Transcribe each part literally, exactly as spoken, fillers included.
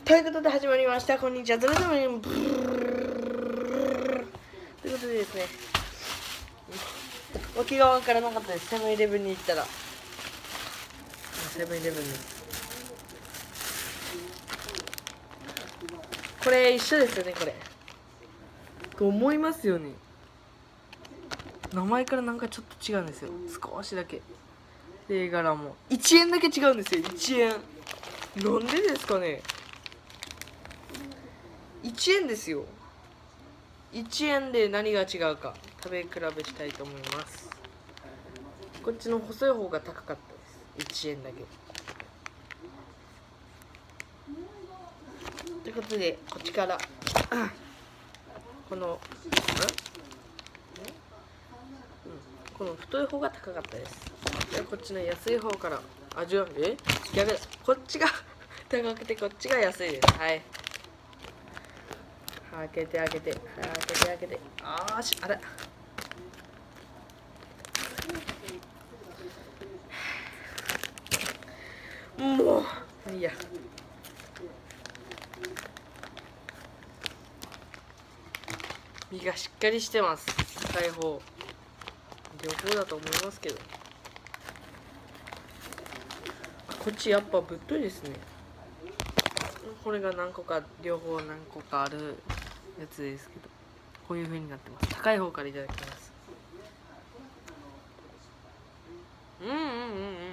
ということで始まりました。こんにちは。それでもね、ブーということでですね、沖がわからなかったです。セブンイレブンに行ったら、セブンイレブンにこれ一緒ですよね。これと思いますよね。名前からなんかちょっと違うんですよ。少しだけ。絵柄もいちえんだけ違うんですよ。いちえん。なんでですかね。いちえんですよ。いちえんで何が違うか食べ比べしたいと思います。こっちの細い方が高かったです。いちえんだけ。ということで、こっちからこの、んこの太い方が高かったです。でこっちの安い方から、あ、違う、え逆だ。こっちが高くてこっちが安いです。はい、開けて開けて、開けて開けて、あーし、あれもういいや。身がしっかりしてます。高い方、両方だと思いますけど、こっちやっぱぶっといですね。これが何個か、両方何個かあるやつですけど、こういう風になってます。高い方からいただきます。うんうんうんうんうんうん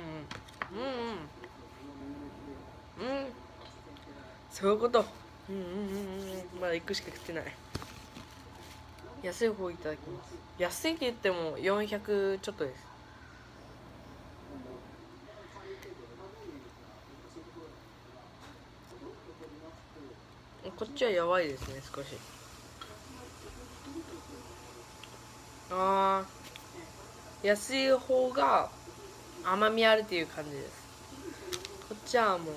うんうん、そういうこと。うんうんうんうん、まだいっこしか食ってない。安い方いただきます。安いって言ってもよんひゃくちょっとです。こっちはやばいですね、少し。あー、安い方が甘みあるっていう感じです。こっちはもう、うん、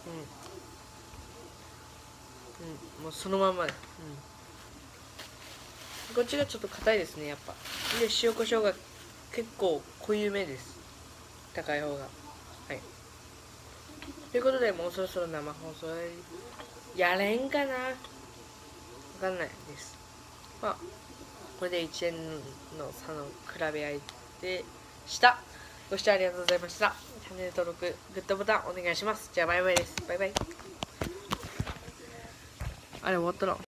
うん、もうそのままで、うん、こっちがちょっと硬いですね、やっぱ。で、塩コショウが結構濃ゆめです。高い方が。はい。ということで、もうそろそろ生放送やれんかな、わかんないです。まあ、これでいちえんの差の比べ合いでした。ご視聴ありがとうございました。チャンネル登録、グッドボタンお願いします。じゃあバイバイです。バイバイ。あれ終わったな。